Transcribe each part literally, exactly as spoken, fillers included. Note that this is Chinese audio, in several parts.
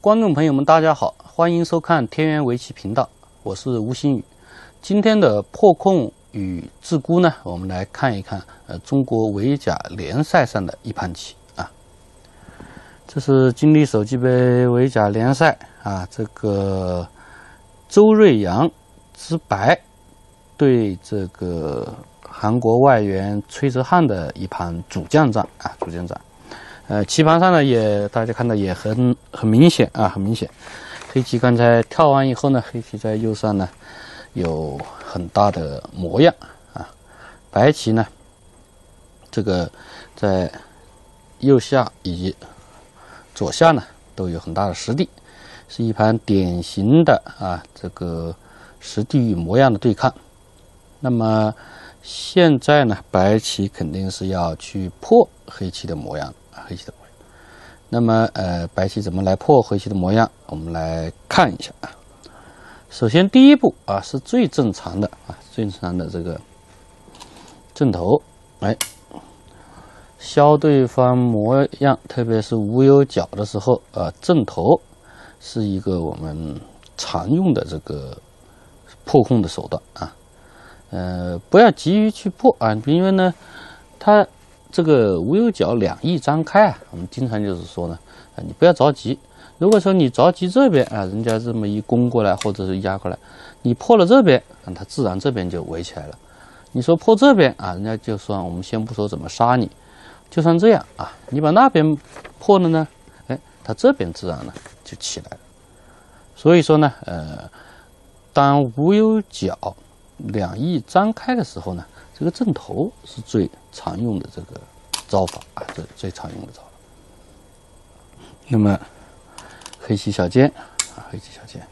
观众朋友们，大家好，欢迎收看天元围棋频道，我是吴新宇。今天的破控与自估呢，我们来看一看呃中国围甲联赛上的一盘棋啊。这是金立手机杯围甲联赛啊，这个周瑞阳之白对这个韩国外援崔泽汉的一盘主将战啊，主将战。呃，棋盘上呢也大家看到也很很明显啊，很明显。黑棋刚才跳完以后呢，黑棋在右上呢有很大的模样啊，白棋呢这个在右下以及左下呢都有很大的实地，是一盘典型的啊这个实地与模样的对抗。那么现在呢，白棋肯定是要去破黑棋的模样。黑棋的模样，那么呃，白棋怎么来破黑棋的模样？我们来看一下啊。首先第一步啊，是最正常的啊，最正常的这个正头，哎，削对方模样，特别是无有角的时候啊，正头是一个我们常用的这个破控的手段啊。呃，不要急于去破啊，因为呢，它这个无有角两翼张开啊，我们经常就是说呢，啊，你不要着急。如果说你着急这边啊，人家这么一攻过来，或者是压过来，你破了这边，啊，它自然这边就围起来了。你说破这边啊，人家就算我们先不说怎么杀你，就算这样啊，你把那边破了呢，哎，它这边自然呢就起来了。所以说呢，呃，当无有角两翼张开的时候呢，这个正头是最常用的这个招法啊，这最常用的招法。那么黑棋小尖啊，黑棋小尖，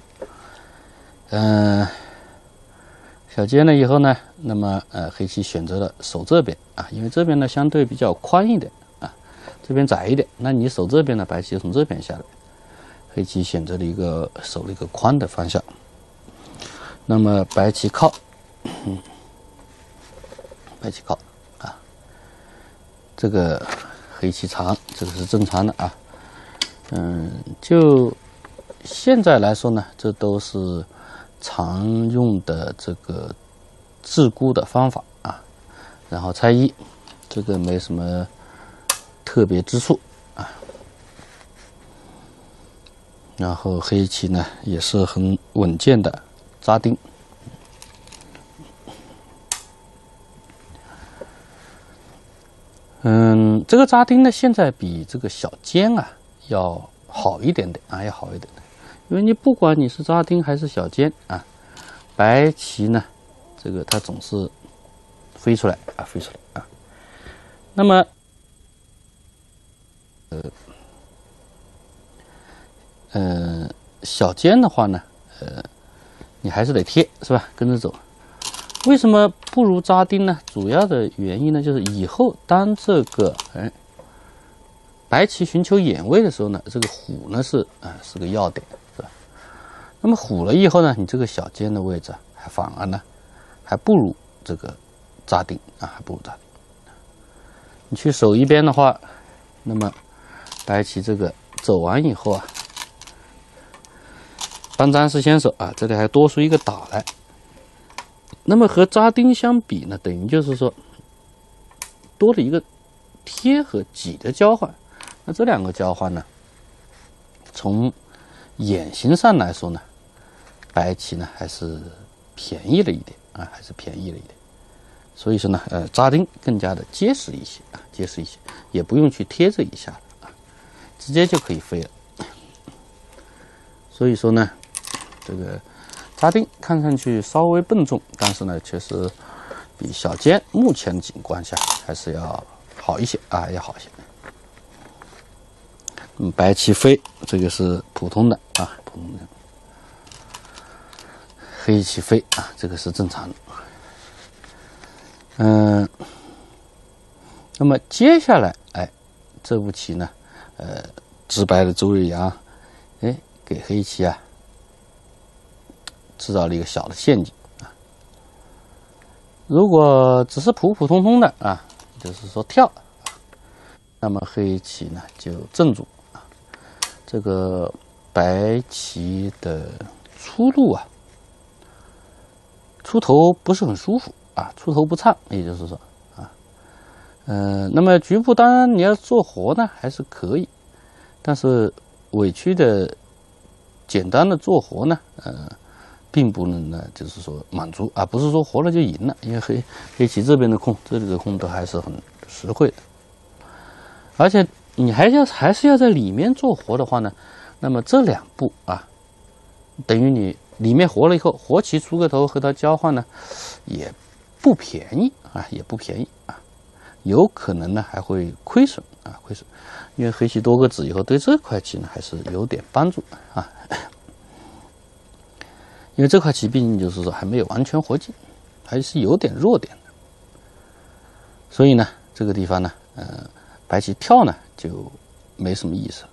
嗯、呃，小尖了以后呢，那么呃，黑棋选择了守这边啊，因为这边呢相对比较宽一点啊，这边窄一点，那你守这边呢，白棋就从这边下来，黑棋选择了一个守了一个宽的方向。那么白棋靠，嗯。白棋靠啊，这个黑棋长，这个是正常的啊。嗯，就现在来说呢，这都是常用的这个自估的方法啊。然后猜一，这个没什么特别之处啊。然后黑棋呢也是很稳健的扎钉。嗯，这个扎钉呢，现在比这个小尖啊要好一点点啊，要好一点点。因为你不管你是扎钉还是小尖啊，白棋呢，这个它总是飞出来啊，飞出来啊。那么，呃，呃，小尖的话呢，呃，你还是得贴，是吧？跟着走。为什么不如扎钉呢？主要的原因呢，就是以后当这个哎白棋寻求眼位的时候呢，这个虎呢是啊、呃、是个要点，是吧？那么虎了以后呢，你这个小尖的位置还反而呢还不如这个扎钉啊，还不如扎钉。你去守一边的话，那么白棋这个走完以后啊，当张是先手啊，这里还多出一个打来。那么和扎钉相比呢，等于就是说多了一个贴和挤的交换。那这两个交换呢，从眼型上来说呢，白棋呢还是便宜了一点啊，还是便宜了一点。所以说呢，呃，扎钉更加的结实一些啊，结实一些，也不用去贴这一下了啊，直接就可以飞了。所以说呢，这个扎钉看上去稍微笨重，但是呢，确实比小尖目前的情况下还是要好一些啊，要好一些。嗯，白棋飞，这个是普通的啊，普通的。黑棋飞啊，这个是正常的。嗯，那么接下来，哎，这步棋呢，呃，直白的周瑞阳，哎，给黑棋啊制造了一个小的陷阱啊。如果只是普普通通的啊，就是说跳，那么黑棋呢就镇住啊， 这个白棋的出路啊，出头不是很舒服啊，出头不畅，也就是说啊，呃，那么局部当然你要做活呢还是可以，但是委屈的简单的做活呢，呃，并不能呢，就是说满足啊，不是说活了就赢了，因为黑黑棋这边的空，这里的空都还是很实惠的，而且你还要还是要在里面做活的话呢，那么这两步啊，等于你里面活了以后，活棋出个头和它交换呢，也不便宜啊，也不便宜啊，有可能呢还会亏损啊，亏损，因为黑棋多个子以后，对这块棋呢还是有点帮助啊，因为这块棋毕竟就是说还没有完全活尽，还是有点弱点的，所以呢，这个地方呢，呃，白棋跳呢就没什么意思。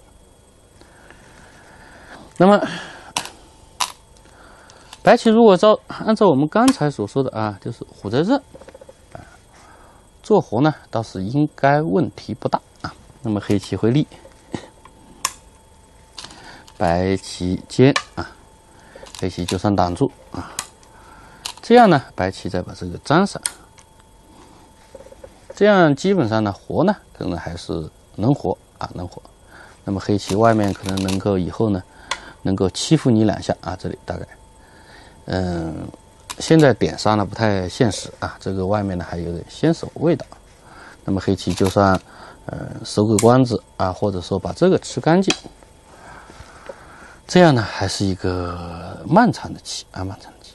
那么，白棋如果照按照我们刚才所说的啊，就是虎在这，啊，做活呢倒是应该问题不大啊。那么黑棋会立，白棋尖啊，黑棋就算挡住啊。这样呢，白棋再把这个粘上，这样基本上呢活呢可能还是能活啊，能活。那么黑棋外面可能能够以后呢。能够欺负你两下啊，这里大概，嗯，现在点杀呢不太现实啊，这个外面呢还有点先手味道。那么黑棋就算，呃，收个官子啊，或者说把这个吃干净，这样呢还是一个漫长的棋啊，漫长的棋。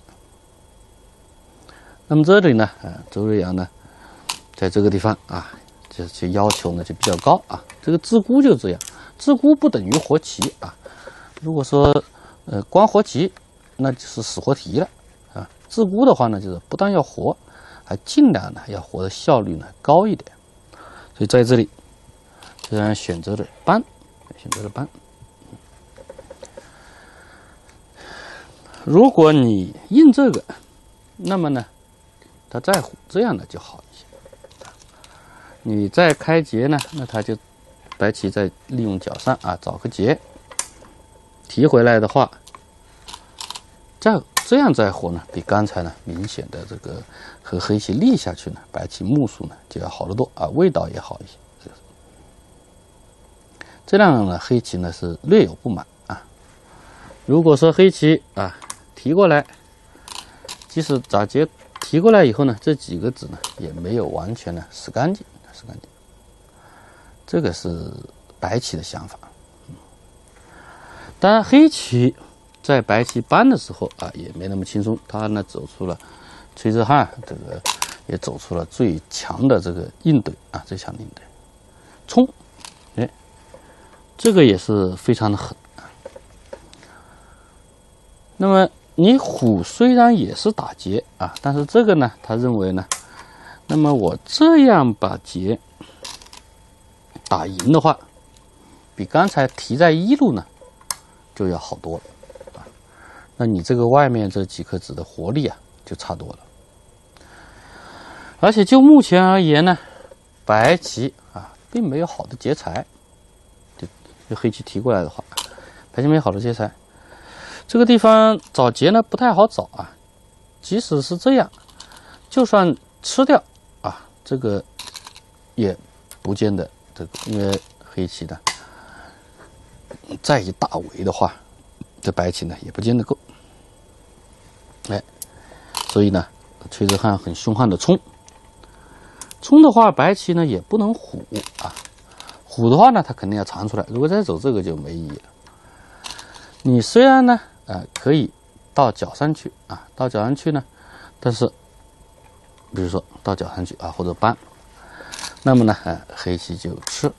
那么这里呢，呃，周瑞阳呢，在这个地方啊，就就要求呢就比较高啊，这个自孤就这样，自孤不等于活棋啊。如果说，呃，光活棋，那就是死活题了啊。自孤的话呢，就是不但要活，还尽量呢要活的效率呢高一点。所以在这里，虽然选择了搬，选择了搬。如果你印这个，那么呢，他再虎这样的就好一些。你再开劫呢，那他就白棋再利用角上啊找个劫。提回来的话，这这样再活呢，比刚才呢明显的这个和黑棋立下去呢，白棋目数呢就要好得多啊，味道也好一些。这样呢，黑棋呢是略有不满啊。如果说黑棋啊提过来，即使找劫提过来以后呢，这几个子呢也没有完全的死干净，死干净。这个是白棋的想法。当然，黑棋在白棋搬的时候啊，也没那么轻松。他呢走出了崔之汉，这个也走出了最强的这个应对啊，最强的应对，冲，哎，这个也是非常的狠啊。那么你虎虽然也是打劫啊，但是这个呢，他认为呢，那么我这样把劫打赢的话，比刚才提在一路呢。就要好多了啊，那你这个外面这几颗子的活力啊，就差多了。而且就目前而言呢，白棋啊，并没有好的劫财。就就黑棋提过来的话，白棋没有好的劫财，这个地方找劫呢不太好找啊。即使是这样，就算吃掉啊，这个也不见得这个，因为黑棋的。再一大围的话，这白棋呢也不见得够。哎，所以呢，崔之汉很凶悍的冲，冲的话，白棋呢也不能虎啊，虎的话呢，它肯定要藏出来。如果再走这个就没意义了。你虽然呢，呃，可以到角上去啊，到角上去呢，但是，比如说到角上去啊，或者搬，那么呢，呃，黑棋就吃。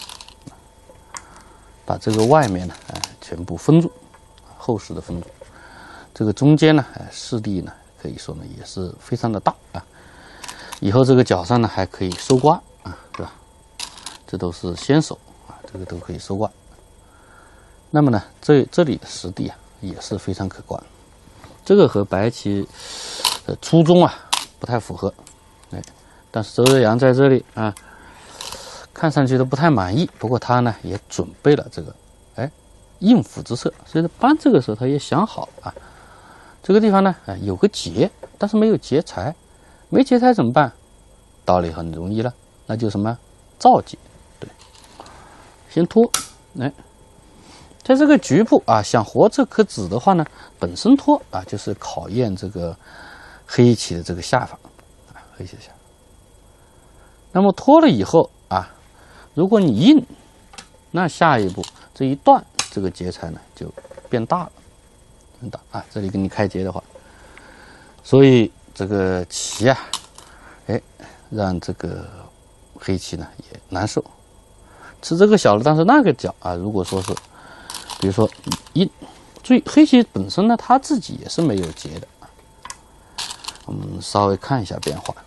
把这个外面呢，哎、呃，全部封住，厚实的封住。这个中间呢，哎、呃，势力呢，可以说呢也是非常的大啊。以后这个角上呢还可以收刮啊，对吧？这都是先手啊，这个都可以收刮。那么呢，这这里的实地啊也是非常可观。这个和白棋的初衷啊不太符合，哎，但是周日阳在这里啊。看上去都不太满意，不过他呢也准备了这个，哎， 应付之策，所以搬这个时候他也想好啊，这个地方呢，啊有个劫，但是没有劫财，没劫财怎么办？道理很容易了，那就什么造劫，对，先拖，哎，在这个局部啊，想活这颗子的话呢，本身拖啊，就是考验这个黑棋的这个下法啊，黑棋的下法。那么拖了以后啊，如果你硬，那下一步这一断，这个劫财呢就变大了，变大啊！这里给你开劫的话，所以这个棋啊，哎，让这个黑棋呢也难受。吃这个小的，但是那个角啊，如果说是，比如说硬，注意黑棋本身呢，它自己也是没有劫的。我们稍微看一下变化。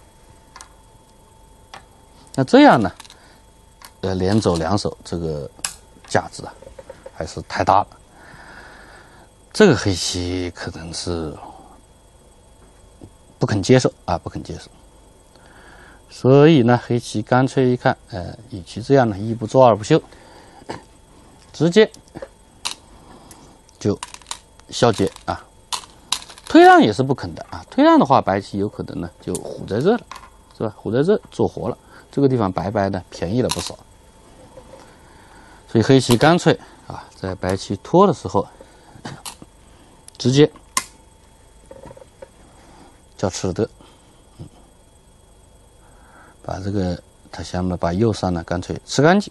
那这样呢，呃，连走两手，这个价值啊，还是太大了。这个黑棋可能是不肯接受啊，不肯接受。所以呢，黑棋干脆一看，呃，与其这样呢，一不做二不休，直接就消劫啊。推让也是不肯的啊，推让的话，白棋有可能呢就虎在这了，是吧？虎在这做活了，这个地方白白的便宜了不少。所以黑棋干脆啊，在白棋拖的时候，直接叫吃的，嗯，把这个他想把右上呢干脆吃干净。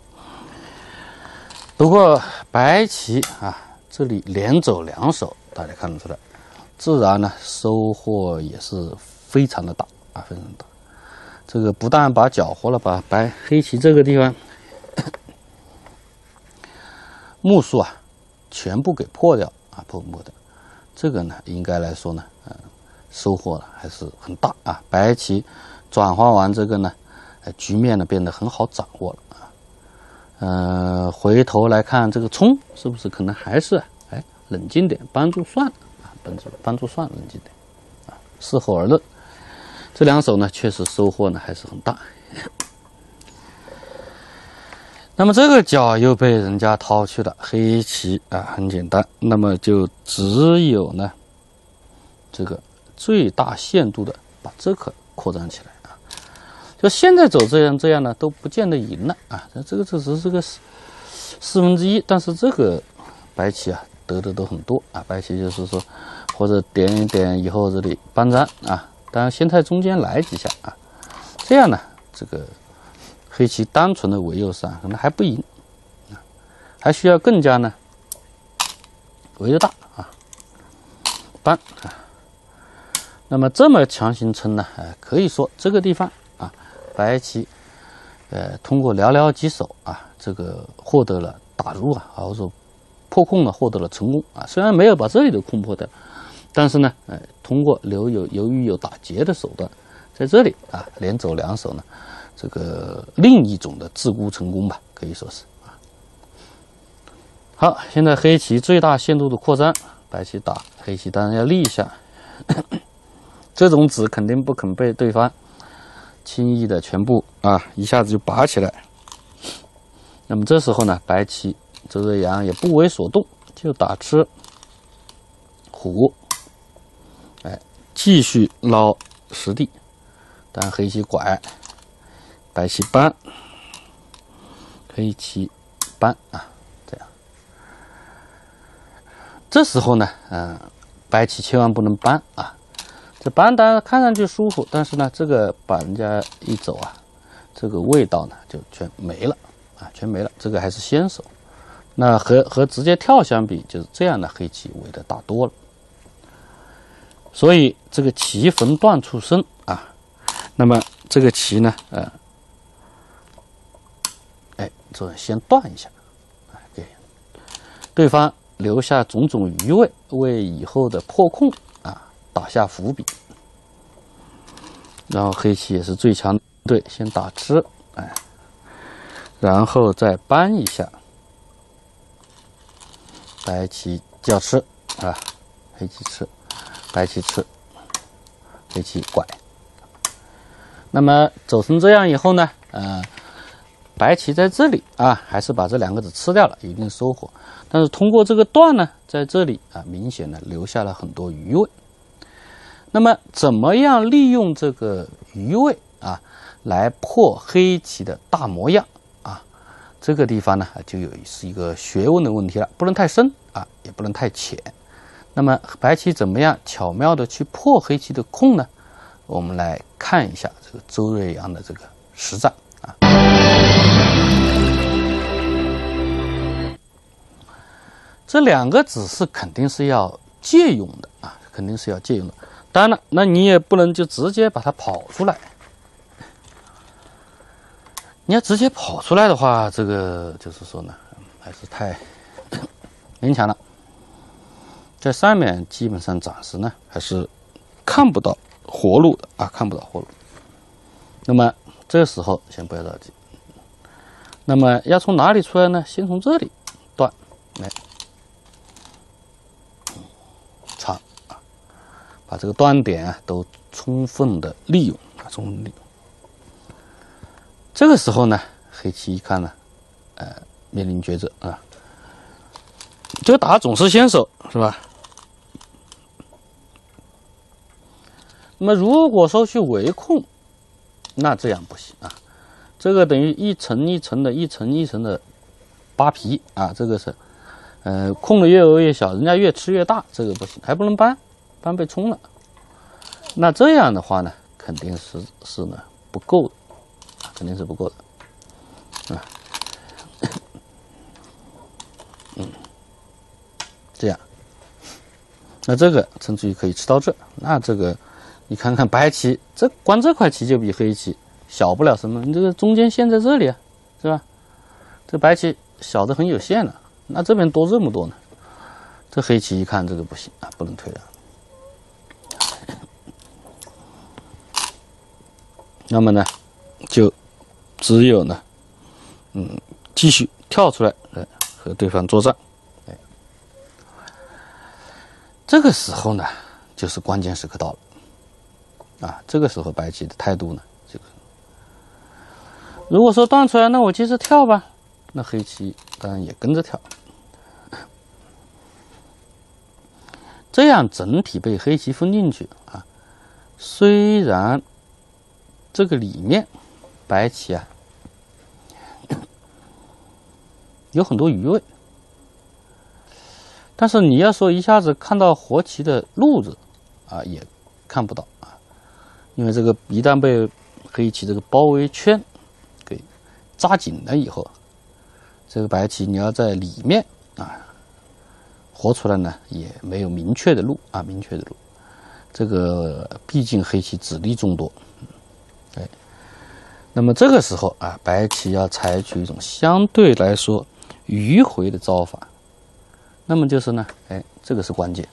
不过白棋啊，这里连走两手，大家看得出来，自然呢收获也是非常的大啊，非常大。这个不但把搅和了，把白黑棋这个地方目数啊全部给破掉啊，破破掉。这个呢，应该来说呢，呃，收获了还是很大啊。白棋转换完这个呢，呃，局面呢变得很好掌握了啊。呃，回头来看这个冲是不是可能还是哎冷静点，帮助算了啊，帮助帮助算了，冷静点啊。事后而论，这两手呢确实收获呢还是很大。那么这个角又被人家掏去了，黑棋啊，很简单，那么就只有呢这个最大限度的把这个扩张起来啊。就现在走这样这样呢都不见得赢了啊，这个这只是个四四分之一，但是这个白棋啊得的都很多啊，白棋就是说或者点一点以后这里搬粘啊，当然先在中间来几下啊，这样呢这个黑棋单纯的围右上可能还不赢，还需要更加呢围得大啊，搬啊。那么这么强行撑呢，呃，可以说这个地方啊，白棋呃通过寥寥几手啊，这个获得了打入啊，或者说破空呢获得了成功啊。虽然没有把这里的空破掉，但是呢，呃，通过留有由于有打劫的手段，在这里啊连走两手呢。这个另一种的自孤成功吧，可以说是啊。好，现在黑棋最大限度的扩张，白棋打，黑棋当然要立一下。这种子肯定不肯被对方轻易的全部啊一下子就拔起来。那么这时候呢，白棋周瑞阳也不为所动，就打吃虎，哎，继续捞实地，但黑棋拐。白棋搬，黑棋搬啊，这样。这时候呢，嗯、呃，白棋千万不能搬啊。这搬当然看上去舒服，但是呢，这个把人家一走啊，这个味道呢就全没了啊，全没了。这个还是先手，那和和直接跳相比，就是这样的黑棋围的大多了。所以这个棋逢断处生啊，那么这个棋呢，呃。哎，这先断一下，哎，给对方留下种种余味，为以后的破空啊打下伏笔。然后黑棋也是最强队，先打吃，哎，然后再搬一下，白棋叫吃啊，黑棋吃，白棋吃，黑棋拐。那么走成这样以后呢，呃。 白棋在这里啊，还是把这两个子吃掉了，有一定收获。但是通过这个断呢，在这里啊，明显的留下了很多余位。那么，怎么样利用这个余位啊，来破黑棋的大模样啊？这个地方呢，就有是一个学问的问题了，不能太深啊，也不能太浅。那么，白棋怎么样巧妙的去破黑棋的空呢？我们来看一下这个周瑞阳的这个实战啊。这两个子是肯定是要借用的啊，肯定是要借用的。当然了，那你也不能就直接把它跑出来。你要直接跑出来的话，这个就是说呢，还是太勉强了。在上面基本上暂时呢还是看不到活路的啊，看不到活路。那么这时候先不要着急。那么要从哪里出来呢？先从这里断，来。长啊，把这个断点啊都充分的利用啊，充分利用。这个时候呢，黑棋一看呢，呃，面临抉择啊。这个打总是先手是吧？那么如果说去围控，那这样不行啊。这个等于一层一层的，一层一层的扒皮啊，这个是。呃，空的越额越小，人家越吃越大，这个不行，还不能搬，搬被冲了。那这样的话呢，肯定是是呢不够的，肯定是不够的，啊，嗯，这样，那这个甚至于可以吃到这，那这个你看看白棋，这光这块棋就比黑棋小不了什么，你这个中间线在这里啊，是吧？这白棋小的很有限了。那这边多这么多呢？这黑棋一看这个不行啊，不能退让。那么呢，就只有呢，嗯，继续跳出来，呃，和对方作战。哎，这个时候呢，就是关键时刻到了。啊，这个时候白棋的态度呢，这个，如果说断出来，那我接着跳吧。那黑棋当然也跟着跳，这样整体被黑棋分进去啊。虽然这个里面白棋啊有很多余位，但是你要说一下子看到活棋的路子啊，也看不到啊，因为这个一旦被黑棋这个包围圈给扎紧了以后，这个白棋你要在里面啊活出来呢，也没有明确的路啊，明确的路。这个毕竟黑棋子力众多，哎，那么这个时候啊，白棋要采取一种相对来说迂回的招法。那么就是呢，哎，这个是关键，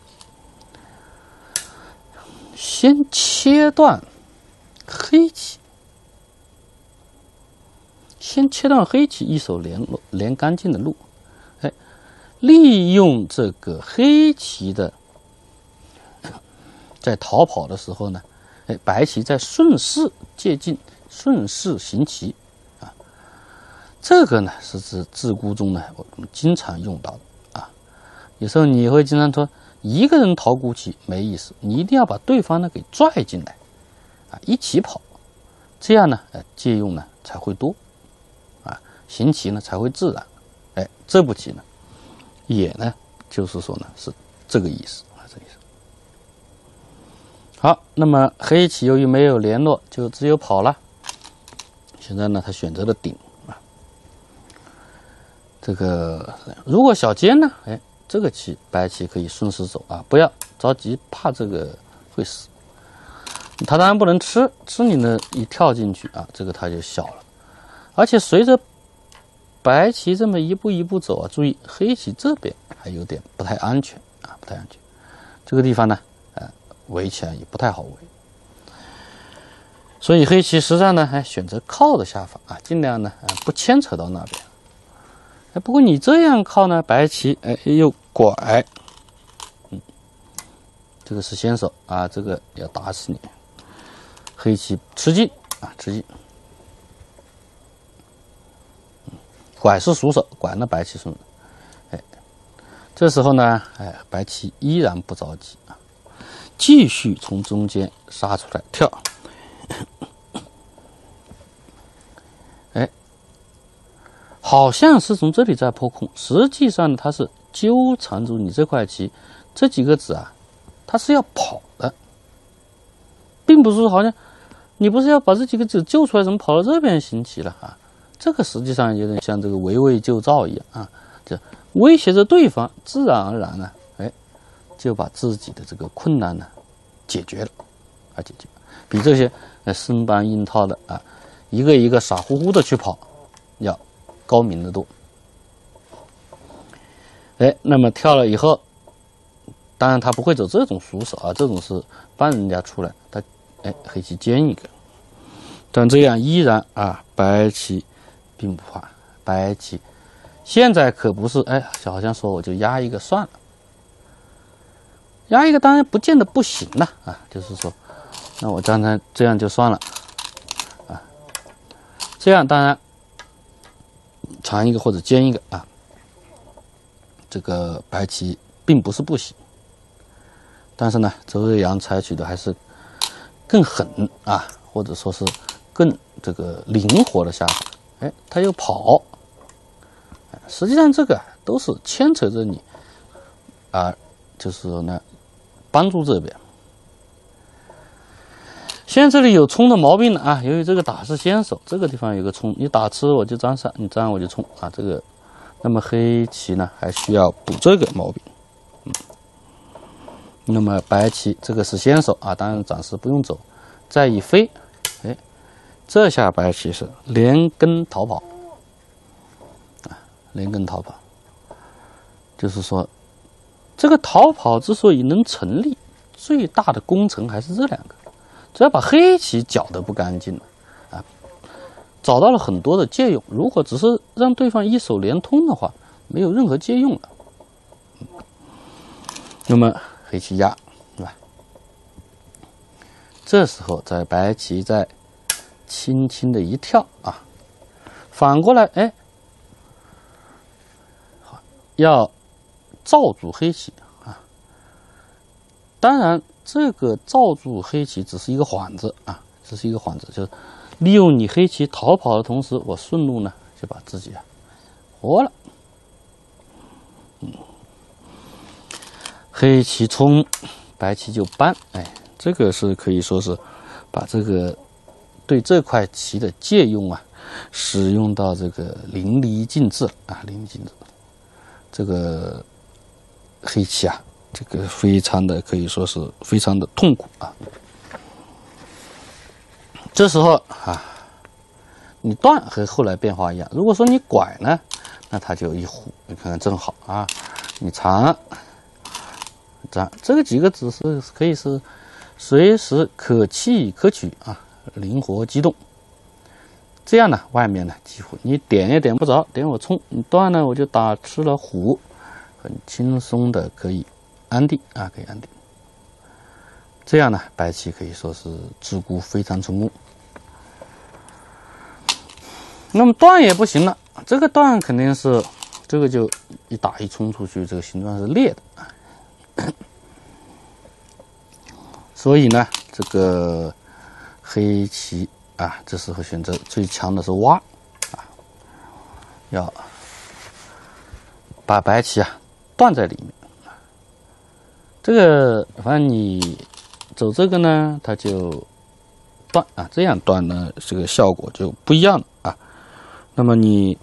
先切断黑棋。先切断黑棋一手连连干净的路，哎，利用这个黑棋的在逃跑的时候呢，哎，白棋在顺势借进，顺势行棋啊。这个呢是指自沽中呢我们经常用到的啊。有时候你会经常说，一个人逃沽棋没意思，你一定要把对方呢给拽进来啊，一起跑，这样呢，呃，借用呢才会多。行棋呢才会自然，哎，这步棋呢，也呢，就是说呢是这个意思啊，这个意思。好，那么黑棋由于没有联络，就只有跑了。现在呢，他选择了顶啊。这个如果小尖呢，哎，这个棋白棋可以顺势走啊，不要着急，怕这个会死。他当然不能吃，吃你呢一跳进去啊，这个他就小了，而且随着白棋这么一步一步走啊，注意黑棋这边还有点不太安全啊，不太安全。这个地方呢，呃，围起来也不太好围，所以黑棋实战呢还选择靠的下法啊，尽量呢呃不牵扯到那边。哎，不过你这样靠呢，白棋哎又拐，嗯，这个是先手啊，这个要打死你。黑棋吃进啊，吃进。 拐是熟手，拐呢白棋顺。哎，这时候呢，哎，白棋依然不着急啊，继续从中间杀出来跳。哎，好像是从这里在破空，实际上呢，它是纠缠住你这块棋，这几个子啊，它是要跑的，并不是说好像你不是要把这几个子救出来，怎么跑到这边行棋了啊？这个实际上有点像这个围魏救赵一样啊，就威胁着对方，自然而然呢，哎，就把自己的这个困难呢解决了，啊，解决，比这些呃生搬硬套的啊，一个一个傻乎乎的去跑，要高明得多。哎，那么跳了以后，当然他不会走这种熟手啊，这种是帮人家出来，他哎黑棋尖一个，但这样依然啊，白棋并不怕，白棋现在可不是哎，好像说我就压一个算了，压一个当然不见得不行了啊，就是说，那我刚才这样就算了啊，这样当然长一个或者尖一个啊，这个白棋并不是不行，但是呢，周瑞阳采取的还是更狠啊，或者说是更这个灵活的下法。哎，他又跑，实际上这个都是牵扯着你啊，就是说呢，帮助这边。现在这里有冲的毛病了啊，由于这个打是先手，这个地方有个冲，你打吃我就粘上，你粘我就冲啊，这个，那么黑棋呢还需要补这个毛病。嗯，那么白棋这个是先手啊，当然暂时不用走，再一飞，哎。这下白棋是连根逃跑啊，连根逃跑，就是说，这个逃跑之所以能成立，最大的功臣还是这两个，只要把黑棋搅得不干净了啊，找到了很多的借用。如果只是让对方一手连通的话，没有任何借用了。那么黑棋压，对吧？这时候在白棋在轻轻的一跳啊，反过来哎，要罩住黑棋啊。当然，这个罩住黑棋只是一个幌子啊，只是一个幌子，就是利用你黑棋逃跑的同时，我顺路呢就把自己啊活了。嗯，黑棋冲，白棋就扳，哎，这个是可以说是把这个。对这块棋的借用啊，使用到这个淋漓尽致啊，淋漓尽致。这个黑棋啊，这个非常的可以说是非常的痛苦啊。这时候啊，你断和后来变化一样，如果说你拐呢，那它就一弧，你看看正好啊。你长，这这个几个子是可以是随时可弃可取啊。灵活机动，这样呢，外面呢几乎你点也点不着，点我冲，你断呢我就打吃了虎，很轻松的可以安定啊，可以安定。这样呢，白棋可以说是自孤非常成功。那么断也不行了，这个断肯定是这个就一打一冲出去，这个形状是裂的，所以呢，这个。黑棋啊，这时候选择最强的是挖啊，要把白棋啊断在里面。这个反正你走这个呢，它就断啊，这样断呢，这个效果就不一样了啊。那么你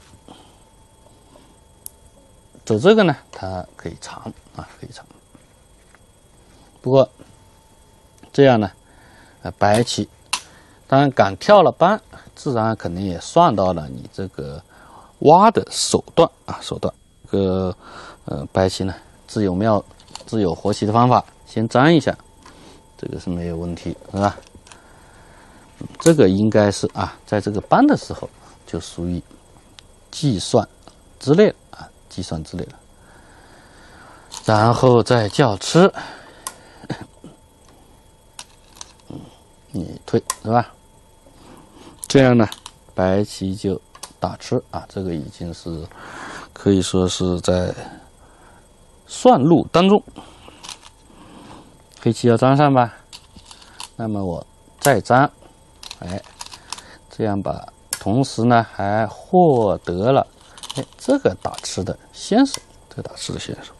走这个呢，它可以长啊，可以长。不过这样呢，呃，白棋。当然，敢跳了扳，自然肯定也算到了你这个挖的手段啊，手段。这个呃，白棋呢，自有妙，自有活棋的方法，先粘一下，这个是没有问题，是吧？嗯、这个应该是啊，在这个扳的时候就属于计算之类了啊，计算之类了。然后再叫吃，嗯，你退是吧？这样呢，白棋就打吃啊，这个已经是可以说是在算路当中。黑棋要粘上吧，那么我再粘，哎，这样吧，同时呢还获得了哎这个打吃的先手，这个打吃的先手，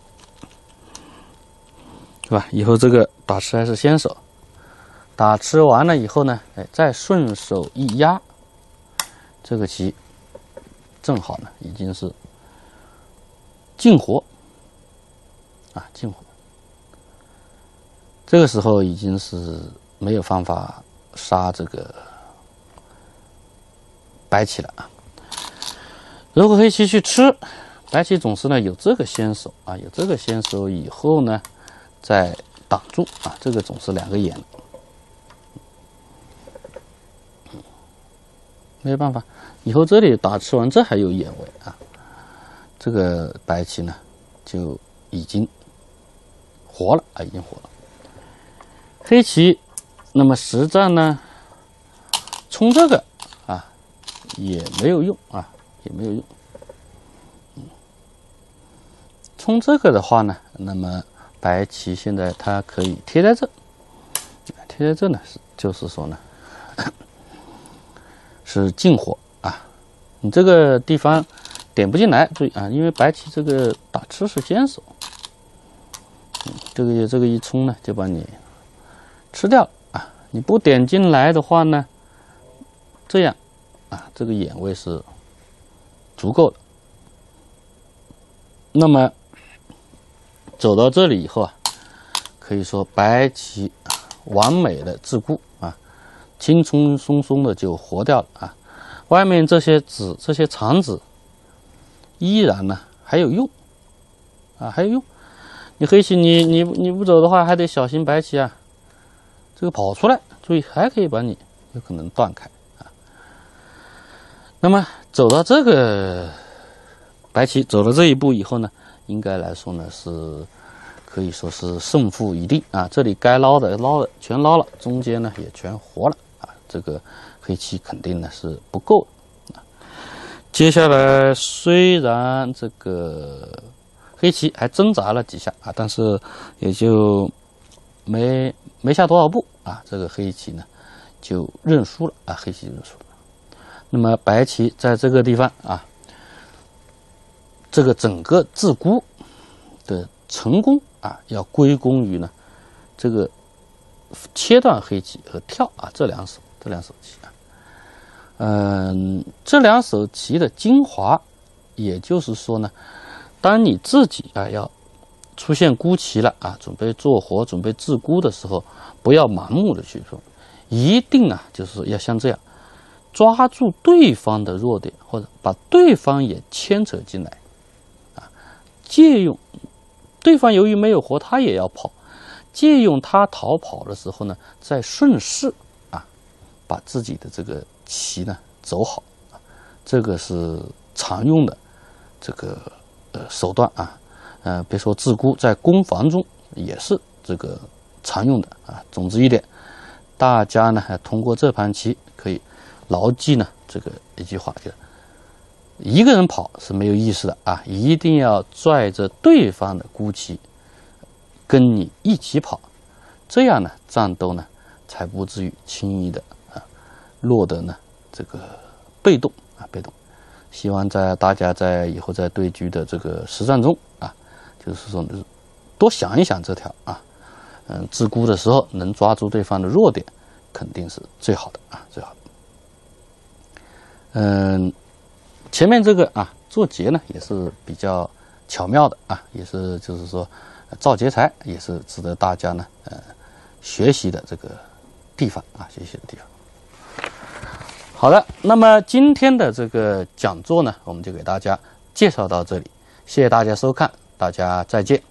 对吧？以后这个打吃还是先手，打吃完了以后呢，哎，再顺手一压，这个棋正好呢已经是进活啊，进活。这个时候已经是没有办法杀这个白棋了啊。如果黑棋去吃，白棋总是呢有这个先手啊，有这个先手以后呢，再挡住啊，这个总是两个眼，没有办法。以后这里打吃完，这还有眼位啊，这个白棋呢就已经活了啊，已经活了。黑棋，那么实战呢，冲这个啊也没有用啊，也没有用。嗯，冲这个的话呢，那么白棋现在它可以贴在这，贴在这呢是就是说呢是进火啊，你这个地方点不进来，注意啊，因为白棋这个打吃是先手，嗯，这个这个一冲呢就把你吃掉了啊！你不点进来的话呢，这样啊，这个眼位是足够的。那么走到这里以后啊，可以说白棋完美的自固啊，轻轻松松的就活掉了啊。外面这些子这些长子依然呢还有用啊，还有用。你黑棋你你你不走的话，还得小心白棋啊。这个跑出来，注意还可以把你有可能断开啊。那么走到这个白棋走了这一步以后呢，应该来说呢是可以说是胜负已定啊。这里该捞的捞的全捞了，中间呢也全活了啊。这个黑棋肯定呢是不够的啊。接下来虽然这个黑棋还挣扎了几下啊，但是也就没没下多少步啊，这个黑棋呢就认输了啊，黑棋就认输了。那么白棋在这个地方啊，这个整个自固的成功啊，要归功于呢这个切断黑棋和跳啊这两手这两手棋啊，嗯，这两手棋的精华，也就是说呢，当你自己啊要出现孤棋了啊，准备做活、准备自固的时候，不要盲目的去做，一定啊，就是要像这样，抓住对方的弱点，或者把对方也牵扯进来，啊，借用对方由于没有活，他也要跑，借用他逃跑的时候呢，再顺势啊，把自己的这个棋呢走好，啊，这个是常用的这个呃手段啊。呃，别说自固，在攻防中也是这个常用的啊。总之一点，大家呢通过这盘棋可以牢记呢这个一句话，就是一个人跑是没有意思的啊，一定要拽着对方的孤棋跟你一起跑，这样呢战斗呢才不至于轻易的啊落得呢这个被动啊被动。希望在大家在以后在对局的这个实战中啊。就是说，多想一想这条啊，嗯，自固的时候能抓住对方的弱点，肯定是最好的啊，最好的。嗯，前面这个啊，做劫呢也是比较巧妙的啊，也是就是说造劫财，也是值得大家呢呃学习的这个地方啊，学习的地方。好的，那么今天的这个讲座呢，我们就给大家介绍到这里，谢谢大家收看。大家再见。